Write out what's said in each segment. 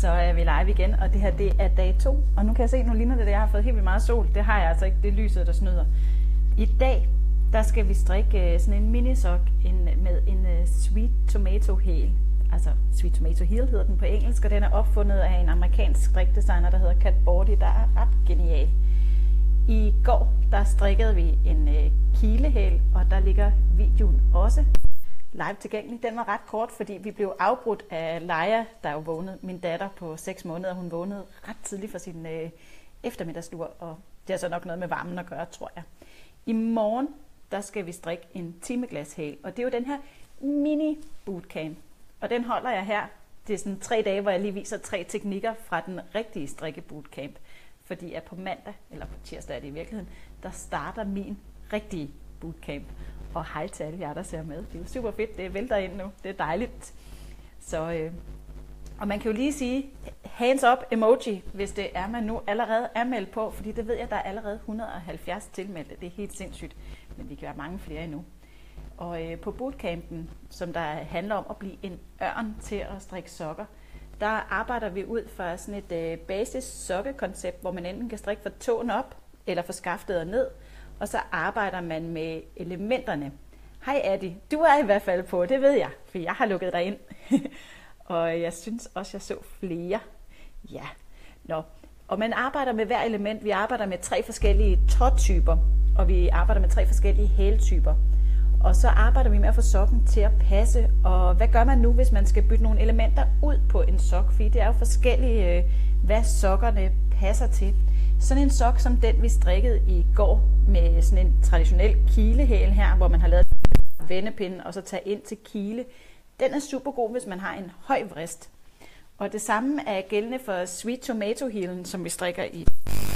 Så er vi live igen, og det her det er dag 2. Og nu kan jeg se, nu ligner det, at jeg har fået helt vildt meget sol. Det har jeg altså ikke, det er lyset, der snyder. I dag, der skal vi strikke sådan en minisok med en sweet tomato heel. Altså sweet tomato heel hedder den på engelsk, og den er opfundet af en amerikansk strikdesigner, der hedder Kat Bordy, der er ret genial. I går, der strikkede vi en kilehæl, og der ligger videoen også live tilgængelig. Den var ret kort, fordi vi blev afbrudt af Leia, der jo vågnede. Min datter på 6 måneder, hun vågnede ret tidligt for sin eftermiddagslur, og det har så nok noget med varmen at gøre, tror jeg. I morgen, der skal vi strikke en timeglas-hæl, og det er jo den her mini bootcamp. Og den holder jeg her. Det er sådan 3 dage, hvor jeg lige viser 3 teknikker fra den rigtige strikke bootcamp. Fordi at på mandag, eller på tirsdag er det i virkeligheden, der starter min rigtige bootcamp. Og hej til alle jer, der ser med. Det er jo super fedt, det vælter ind nu. Det er dejligt. Så, og man kan jo lige sige hands up emoji, hvis det er, man nu allerede er meldt på. Fordi det ved jeg, der er allerede 170 tilmeldte. Det er helt sindssygt. Men vi kan være mange flere endnu. Og på bootcampen, som der handler om at blive en ørn til at strikke sokker, der arbejder vi ud fra sådan et basis sokkekoncept, hvor man enten kan strikke fra tåen op, eller fra skaftet og ned, og så arbejder man med elementerne. Hej Adi, du er i hvert fald på, det ved jeg, for jeg har lukket dig ind. Og jeg synes også, jeg så flere. Ja, nå. Og man arbejder med hver element. Vi arbejder med 3 forskellige trådtyper, og vi arbejder med 3 forskellige hæltyper. Og så arbejder vi med at få sokken til at passe. Og hvad gør man nu, hvis man skal bytte nogle elementer ud på en sok? Fordi det er jo forskellige, hvad sokkerne passer til. Sådan en sok som den, vi strikkede i går med sådan en traditionel kilehæl her, hvor man har lavet vendepinde og så tage ind til kile. Den er super god, hvis man har en høj vrist. Og det samme er gældende for sweet tomato heelen, som vi strikker i.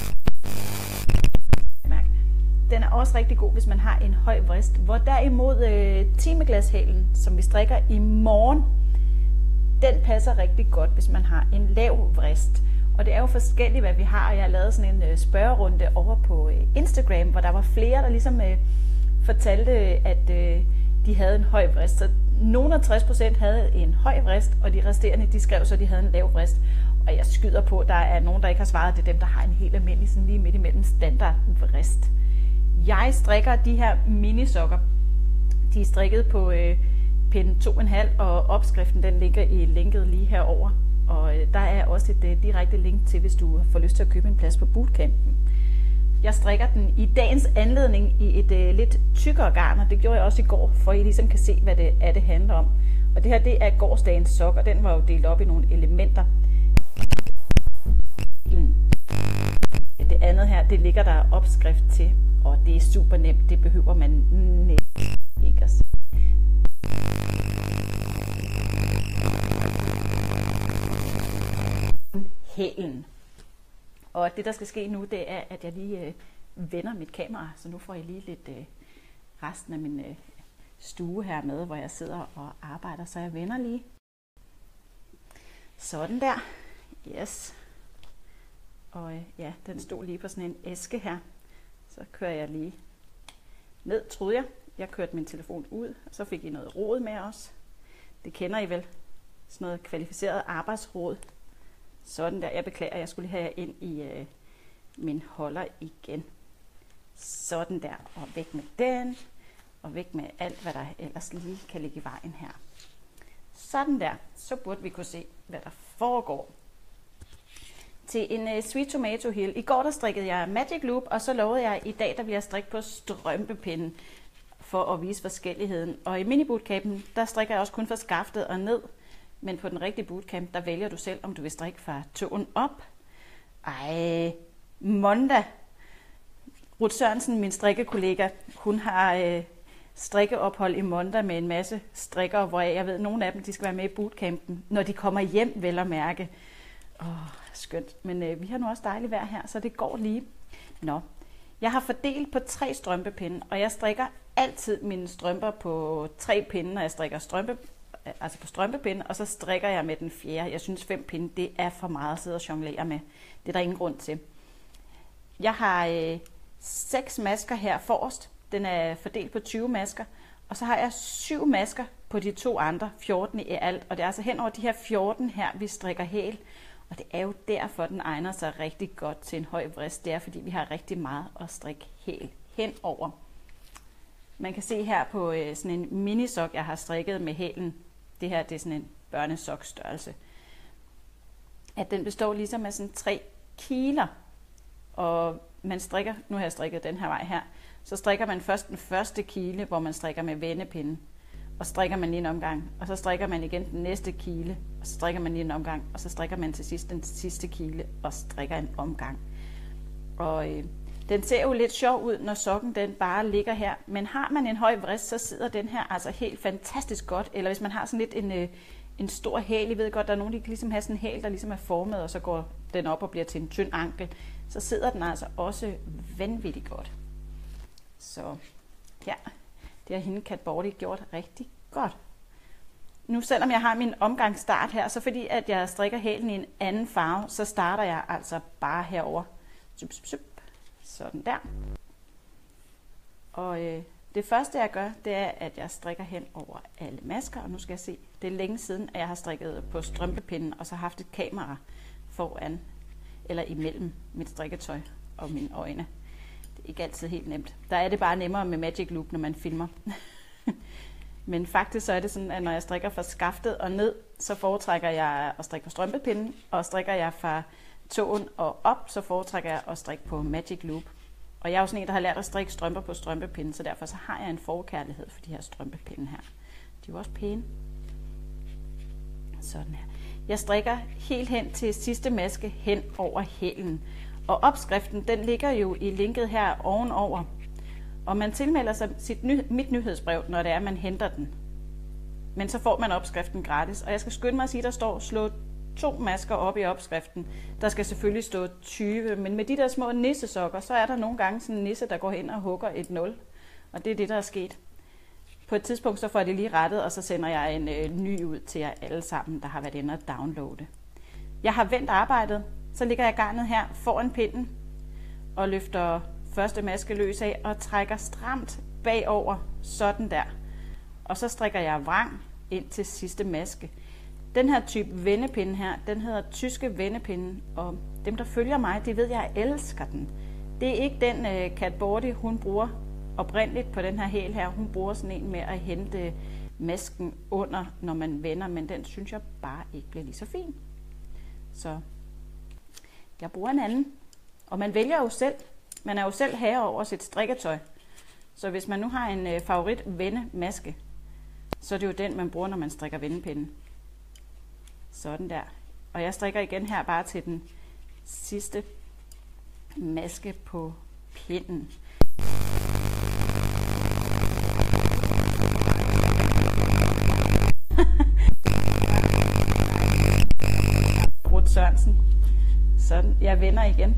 Den er også rigtig god, hvis man har en høj vrist. Hvor derimod timeglashælen, som vi strikker i morgen, den passer rigtig godt, hvis man har en lav vrist. Og det er jo forskelligt, hvad vi har. Jeg har lavet sådan en spørgerunde over på Instagram, hvor der var flere, der ligesom fortalte, at de havde en høj vrist. Så nogle af 60% havde en høj vrist, og de resterende, de skrev så, at de havde en lav vrist. Og jeg skyder på, at der er nogen, der ikke har svaret. Det er dem, der har en helt almindelig, sådan lige midt imellem standard vrist. Jeg strikker de her minisokker. De er strikket på pinde 2,5, og opskriften den ligger i linket lige herover. Og der er også et direkte link til, hvis du får lyst til at købe en plads på bootcampen. Jeg strikker den i dagens anledning i et lidt tykkere garn, og det gjorde jeg også i går, for I ligesom kan se, hvad det handler om. Og det her, det er gårsdagens sok, og den var jo delt op i nogle elementer. Det andet her, det ligger der opskrift til, og det er super nemt, det behøver man ikke at se. Hælen. Og det, der skal ske nu, det er, at jeg lige vender mit kamera, så nu får I lige lidt resten af min stue her med, hvor jeg sidder og arbejder, så jeg vender lige. Sådan der. Yes. Og ja, den stod lige på sådan en æske her. Så kører jeg lige ned, troede jeg. Jeg kørte min telefon ud, og så fik I noget råd med os. Det kender I vel. Sådan noget kvalificeret arbejdsråd. Sådan der. Jeg beklager, jeg skulle lige have jer ind i min holder igen. Sådan der. Og væk med den. Og væk med alt, hvad der ellers lige kan ligge i vejen her. Sådan der. Så burde vi kunne se, hvad der foregår. Til en sweet tomato heel. I går der strikkede jeg magic loop, og så lovede jeg i dag, der bliver strikket på strømpepinden for at vise forskelligheden. Og i mini bootcampen, der strikker jeg også kun fra skaftet og ned. Men på den rigtige bootcamp, der vælger du selv, om du vil strikke fra tåen op. Ej, Monda. Ruth Sørensen, min strikkekollega, hun har strikkeophold i Monda med en masse strikker, hvor jeg ved, at nogle af dem de skal være med i bootcampen, når de kommer hjem, vel at mærke. Skønt. Men vi har nu også dejligt vejr her, så det går lige. Nå, jeg har fordelt på 3 strømpepinde, og jeg strikker altid mine strømper på 3 pinde, når jeg strikker på strømpepinde, og så strikker jeg med den 4. Jeg synes 5 pinde, det er for meget at sidde og jonglere med. Det er der ingen grund til. Jeg har 6 masker her forrest. Den er fordelt på 20 masker. Og så har jeg 7 masker på de 2 andre, 14 i alt. Og det er altså hen over de her 14 her, vi strikker hæl. Og det er jo derfor, den egner sig rigtig godt til en høj vrist. Det er, fordi vi har rigtig meget at strikke hæl henover. Man kan se her på sådan en minisok, jeg har strikket med hælen. Det her det er sådan en børnesokstørrelse. At den består ligesom af sådan 3 kiler. Og man strikker, nu har jeg strikket den her vej her, så strikker man først den første kile, hvor man strikker med vendepinde. Og strikker man lige en omgang, og så strikker man igen den næste kile, og så strikker man lige en omgang, og så strikker man til sidst den sidste kile, og strikker en omgang. Og den ser jo lidt sjov ud, når sokken den bare ligger her, men har man en høj vrist, så sidder den her altså helt fantastisk godt. Eller hvis man har sådan lidt en stor hæl, I ved godt, der er nogen, der kan ligesom have sådan en hæl, der ligesom er formet, og så går den op og bliver til en tynd ankel, så sidder den altså også vanvittigt godt. Så ja, det har hende Kat Bordy gjort rigtig godt. Nu selvom jeg har min omgangsstart her, så fordi at jeg strikker hælen i en anden farve, så starter jeg altså bare herover. Sådan der. Og det første jeg gør, det er, at jeg strikker hen over alle masker. Og nu skal jeg se, det er længe siden, at jeg har strikket på strømpepinden, og så haft et kamera foran, eller imellem mit strikketøj og mine øjne. Det er ikke altid helt nemt. Der er det bare nemmere med Magic Loop, når man filmer. Men faktisk så er det sådan, at når jeg strikker fra skaftet og ned, så foretrækker jeg at strikke på strømpepinden, og strikker jeg fra tåen og op, så foretrækker jeg at strikke på Magic Loop. Og jeg er jo sådan en, der har lært at strikke strømper på strømpepinden, så derfor så har jeg en forkærlighed for de her strømpepinde her. De er jo også pæne. Sådan her. Jeg strikker helt hen til sidste maske hen over hælen. Og opskriften, den ligger jo i linket her ovenover. Og man tilmelder sig mit nyhedsbrev, når det er, man henter den. Men så får man opskriften gratis. Og jeg skal skynde mig at sige, der står slå 2 masker op i opskriften. Der skal selvfølgelig stå 20, men med de der små nissesokker, så er der nogle gange sådan en nisse, der går hen og hugger et 0. Og det er det, der er sket. På et tidspunkt så får jeg det lige rettet, og så sender jeg en ny ud til jer alle sammen, der har været inde og downloade. Jeg har vendt arbejdet, så ligger jeg garnet her foran pinden og løfter første maske løs af og trækker stramt bagover, sådan der. Og så strikker jeg vrang ind til sidste maske. Den her type vendepinde her, den hedder tyske vendepinde, og dem der følger mig, de ved, at jeg elsker den. Det er ikke den Kat Bordy, hun bruger oprindeligt på den her hæl her. Hun bruger sådan en med at hente masken under, når man vender, men den synes jeg bare ikke bliver lige så fin. Så jeg bruger en anden, og man vælger jo selv. Man er jo selv herre over sit strikketøj. Så hvis man nu har en favorit vendemaske, så er det jo den, man bruger, når man strikker vendepinden. Sådan der. Og jeg strikker igen her bare til den sidste maske på pinden. Ruth Sørensen. Sådan. Jeg vender igen.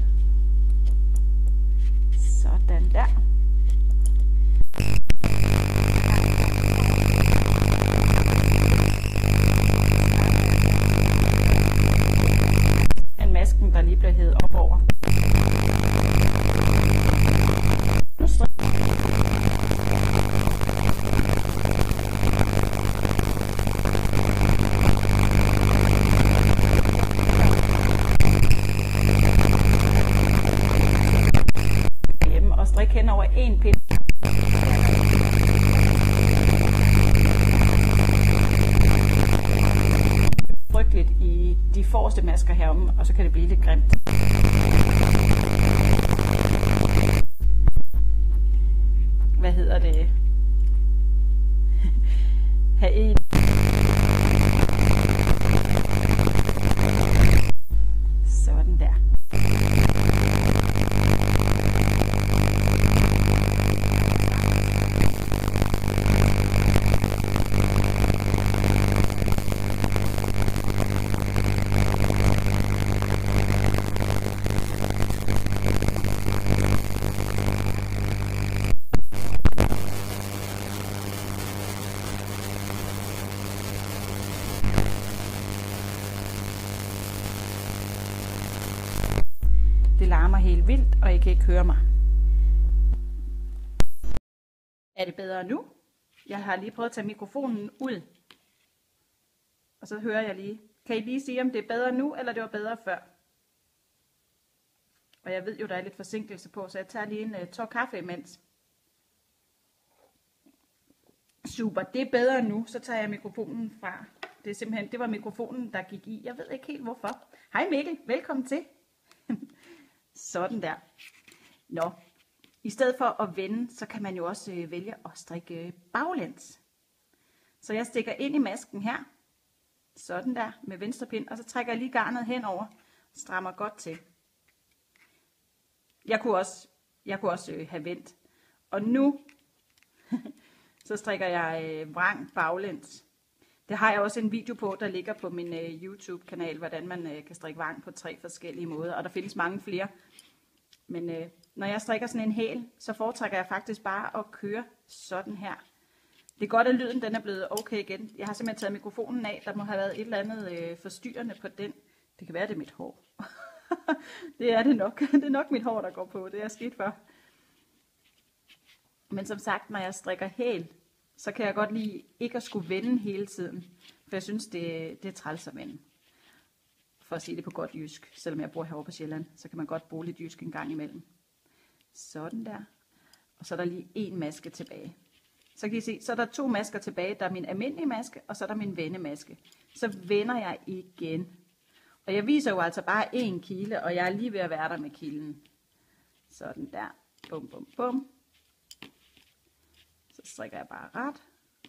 Sådan der. En masken, der lige bliver hævet op over. Nu og strik hen over en pind. Frygteligt i de forreste masker heromme, og så kan det blive lidt grimt. Hvad hedder det? Have en. Sådan der. Det larmer helt vildt, og I kan ikke høre mig. Er det bedre nu? Jeg har lige prøvet at tage mikrofonen ud. Og så hører jeg lige. Kan I lige sige, om det er bedre nu, eller det var bedre før? Og jeg ved jo, der er lidt forsinkelse på, så jeg tager lige en tår kaffe imens. Super, det er bedre nu. Så tager jeg mikrofonen fra. Det er simpelthen, det var mikrofonen, der gik i. Jeg ved ikke helt hvorfor. Hej Mikkel, velkommen til. Sådan der. Nå, i stedet for at vende, så kan man jo også vælge at strikke baglæns. Så jeg stikker ind i masken her. Sådan der, med venstre pind. Og så trækker jeg lige garnet henover. Strammer godt til. Jeg kunne også have vendt. Og nu så strikker jeg vrang baglæns. Det har jeg også en video på, der ligger på min YouTube-kanal, hvordan man kan strikke vrang på 3 forskellige måder. Og der findes mange flere. Men når jeg strikker sådan en hæl, så foretrækker jeg faktisk bare at køre sådan her. Det er godt, at lyden den er blevet okay igen. Jeg har simpelthen taget mikrofonen af. Der må have været et eller andet forstyrrende på den. Det kan være, det er mit hår. Det er det nok. Det er nok mit hår, der går på. Det er skidt for. Men som sagt, når jeg strikker hæl, så kan jeg godt lide ikke at skulle vende hele tiden. For jeg synes, det er træls at vende. For at sige det på godt jysk. Selvom jeg bor herovre på Sjælland, så kan man godt bruge lidt jysk en gang imellem. Sådan der. Og så er der lige en maske tilbage. Så kan I se, så er der 2 masker tilbage. Der er min almindelige maske, og så er der min vendemaske. Så vender jeg igen. Og jeg viser jo altså bare 1 kile, og jeg er lige ved at være der med kilen. Sådan der. Bum, bum, bum. Så strikker jeg bare ret.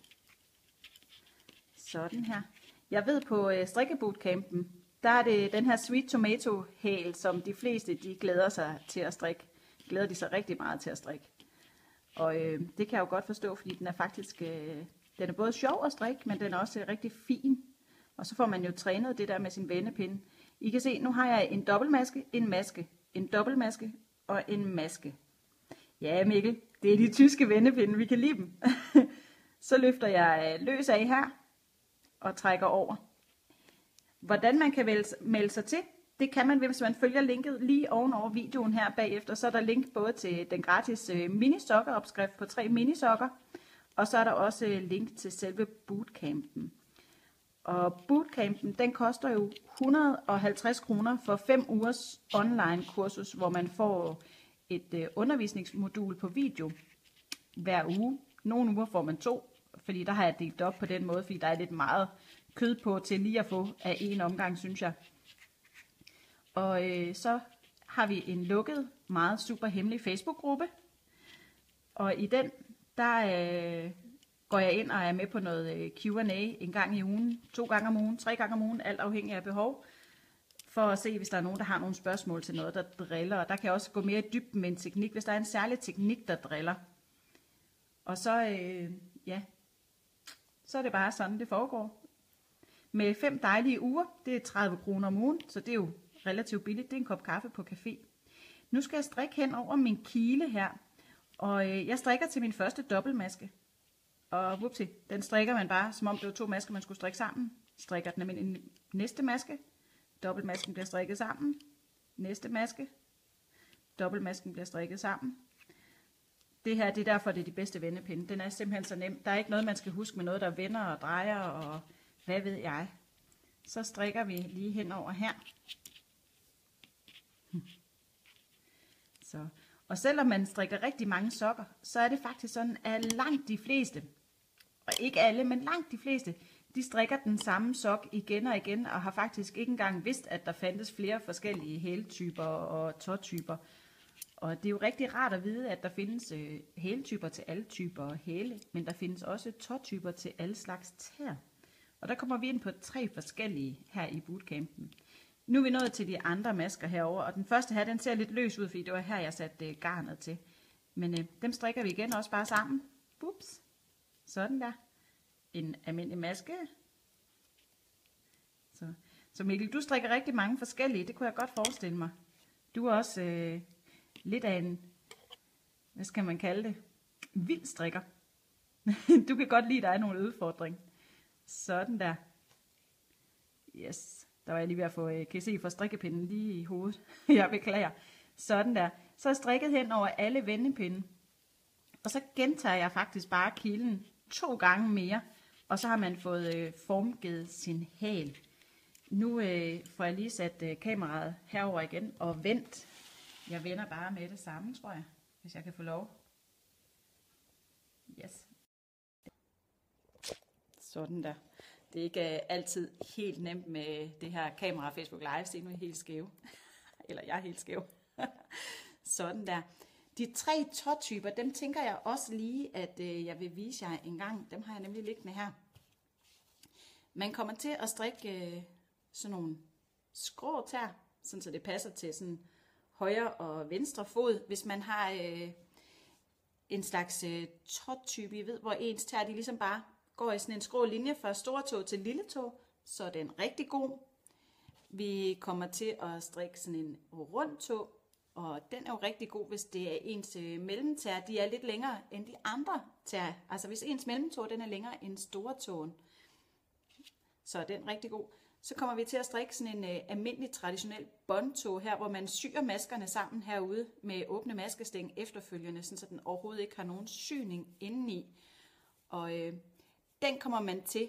Sådan her. Jeg ved på strikkebootcampen, der er det den her sweet tomato hæl, som de fleste de glæder sig til at strikke. Glæder de sig rigtig meget til at strikke. Og det kan jeg jo godt forstå, fordi den er faktisk, den er både sjov at strikke, men den er også rigtig fin. Og så får man jo trænet det der med sin vendepinde. I kan se, nu har jeg en dobbeltmaske, en maske, en dobbeltmaske og en maske. Ja Mikkel, det er de tyske vendepinde, vi kan lide dem. Så løfter jeg løs af her og trækker over. Hvordan man kan melde sig til, det kan man, hvis man følger linket lige ovenover videoen her bagefter. Så er der link både til den gratis mini-sokkeropskrift på 3 minisokker, og så er der også link til selve bootcampen. Og bootcampen, den koster jo 150 kroner for 5 ugers online kursus, hvor man får et undervisningsmodul på video hver uge. Nogle uger får man 2, fordi der har jeg delt op på den måde, fordi der er lidt meget kød på til lige at få af en omgang, synes jeg. Og så har vi en lukket, meget super hemmelig Facebook-gruppe. Og i den, der går jeg ind og er med på noget Q&A en gang i ugen, 2 gange om ugen, 3 gange om ugen, alt afhængig af behov. For at se, hvis der er nogen, der har nogle spørgsmål til noget, der driller. Og der kan jeg også gå mere i dybden med en teknik, hvis der er en særlig teknik, der driller. Og så, ja, så er det bare sådan, det foregår. Med 5 dejlige uger, det er 30 kroner om ugen, så det er jo relativt billigt. Det er en kop kaffe på café. Nu skal jeg strikke hen over min kile her, og jeg strikker til min første dobbeltmaske. Og whoopsie, den strikker man bare, som om det var 2 masker, man skulle strikke sammen. Strikker den med en næste maske. Dobbeltmasken bliver strikket sammen. Næste maske. Dobbeltmasken bliver strikket sammen. Det her, det er derfor, det er de bedste vendepinde. Den er simpelthen så nem. Der er ikke noget, man skal huske med noget, der vender og drejer og hvad ved jeg. Så strikker vi lige henover her. Så. Og selvom man strikker rigtig mange sokker, så er det faktisk sådan, at langt de fleste, og ikke alle, men langt de fleste, de strikker den samme sok igen og igen, og har faktisk ikke engang vidst, at der fandtes flere forskellige hæletyper og tåtyper. Og det er jo rigtig rart at vide, at der findes hæletyper til alle typer hæle, men der findes også tåtyper til alle slags tæer. Og der kommer vi ind på 3 forskellige her i bootcampen. Nu er vi nået til de andre masker herover, og den første her, den ser lidt løs ud, fordi det var her, jeg satte garnet til. Men dem strikker vi igen også bare sammen. Ups. Sådan der. En almindelig maske. Så Mikkel, du strikker rigtig mange forskellige, det kunne jeg godt forestille mig. Du er også lidt af en, hvad skal man kalde det, vild strikker. Du kan godt lide, at der er nogle udfordring. Sådan der. Yes. Der var jeg lige ved at få, kan I se, for strikkepinden lige i hovedet. Jeg beklager. Sådan der. Så er strikket hen over alle vendepinde. Og så gentager jeg faktisk bare kilen 2 gange mere. Og så har man fået formgivet sin hæl. Nu får jeg lige sat kameraet herover igen og vent. Jeg vender bare med det samme, tror jeg, hvis jeg kan få lov. Yes. Sådan der. Det er ikke altid helt nemt med det her kamera og Facebook Live, så nu er helt skæve. Eller jeg er helt skæv. Sådan der. De 3 tåtyper, dem tænker jeg også lige, at jeg vil vise jer en gang. Dem har jeg nemlig liggende her. Man kommer til at strikke sådan nogle skrå tær, sådan så det passer til sådan højre og venstre fod. Hvis man har en slags tåtype, I ved, hvor ens tær de ligesom bare går i sådan en skrå linje fra store tå til lille tå, så er den rigtig god. Vi kommer til at strikke sådan en rund tå, og den er jo rigtig god, hvis det er ens mellemtær. De er lidt længere end de andre tær. Altså hvis ens mellemtå den er længere end store tåen, så er den rigtig god. Så kommer vi til at strikke sådan en almindelig traditionel båndtå her, hvor man syr maskerne sammen herude med åbne maskesting efterfølgende, så den overhovedet ikke har nogen syning indeni. Og den kommer man til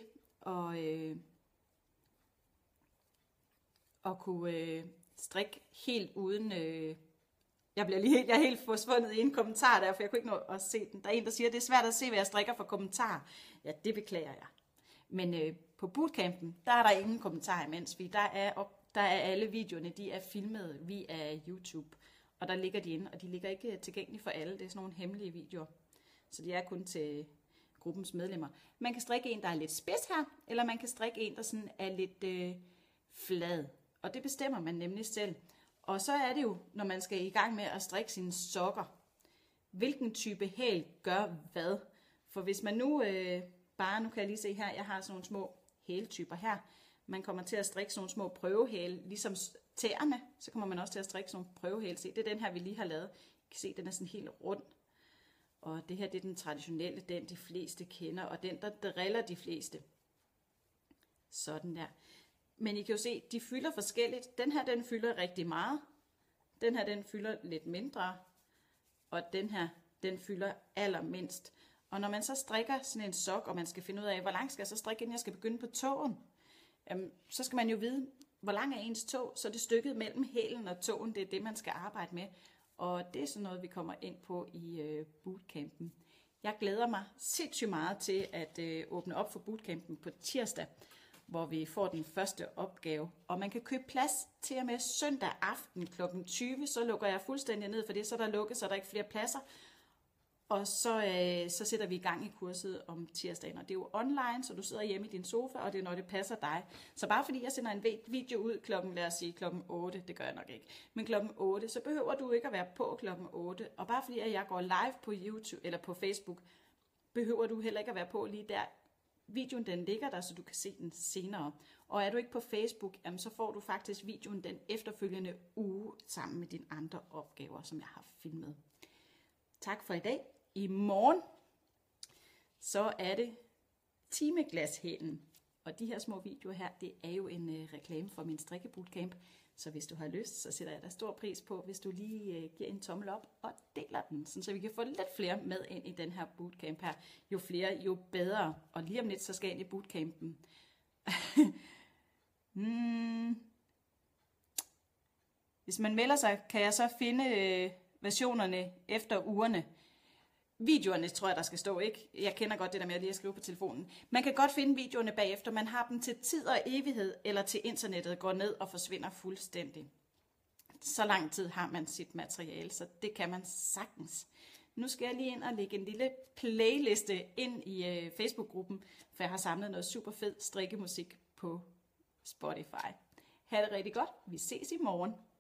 at kunne strikke helt uden... Jeg er helt forsvundet i en kommentar der, for jeg kunne ikke nå at se den. Der er en, der siger, at det er svært at se, hvad jeg strikker for kommentarer. Ja, det beklager jeg. Men på bootcampen, der er der ingen kommentarer imens, fordi der er alle videoerne, de er filmet via YouTube, og der ligger de inde, og de ligger ikke tilgængelige for alle. Det er sådan nogle hemmelige videoer, så de er kun til gruppens medlemmer. Man kan strikke en, der er lidt spids her, eller man kan strikke en, der sådan er lidt flad, og det bestemmer man nemlig selv. Og så er det jo, når man skal i gang med at strikke sine sokker, hvilken type hæl gør hvad. For hvis man nu nu kan jeg lige se her, jeg har sådan nogle små hæltyper her. Man kommer til at strikke sådan nogle små prøvehæle, ligesom tæerne, så kommer man også til at strikke sådan nogle prøvehæle. Se, det er den her, vi lige har lavet. I kan se, den er sådan helt rund. Og det her, det er den traditionelle, den de fleste kender, og den, der driller de fleste. Sådan der. Men I kan jo se, de fylder forskelligt. Den her, den fylder rigtig meget. Den her, den fylder lidt mindre. Og den her, den fylder allermindst. Og når man så strikker sådan en sok, og man skal finde ud af, hvor langt skal jeg så strikke, inden jeg skal begynde på tåen, så skal man jo vide, hvor lang er ens tå, så det stykket mellem hælen og tåen, det er det, man skal arbejde med. Og det er sådan noget, vi kommer ind på i bootcampen. Jeg glæder mig sindssygt meget til at åbne op for bootcampen på tirsdag, hvor vi får den første opgave. Og man kan købe plads til og med søndag aften kl. 20, så lukker jeg fuldstændig ned for det, så der er lukket, så der er ikke flere pladser. Og så sætter vi i gang i kurset om tirsdagen, og det er jo online, så du sidder hjemme i din sofa, og det er når det passer dig. Så bare fordi jeg sender en video ud lad os sige klokken 8, det gør jeg nok ikke, men klokken 8, så behøver du ikke at være på klokken 8. Og bare fordi jeg går live på YouTube eller på Facebook, behøver du heller ikke at være på lige der. Videoen den ligger der, så du kan se den senere. Og er du ikke på Facebook, så får du faktisk videoen den efterfølgende uge sammen med dine andre opgaver, som jeg har filmet. Tak for i dag. I morgen, så er det timeglashælen. Og de her små videoer her, det er jo en reklame for min strikkebootcamp. Så hvis du har lyst, så sætter jeg da stor pris på, hvis du lige giver en tommel op og deler den, så vi kan få lidt flere med ind i den her bootcamp her. Jo flere, jo bedre. Og lige om lidt, så skal jeg ind i bootcampen. Hvis man melder sig, kan jeg så finde versionerne efter ugerne. Videoerne tror jeg, der skal stå, ikke? Jeg kender godt det der med at lige at skrive på telefonen. Man kan godt finde videoerne bagefter. Man har dem til tid og evighed, eller til internettet går ned og forsvinder fuldstændig. Så lang tid har man sit materiale, så det kan man sagtens. Nu skal jeg lige ind og lægge en lille playliste ind i Facebook-gruppen, for jeg har samlet noget super fed strikkemusik på Spotify. Ha' det rigtig godt. Vi ses i morgen.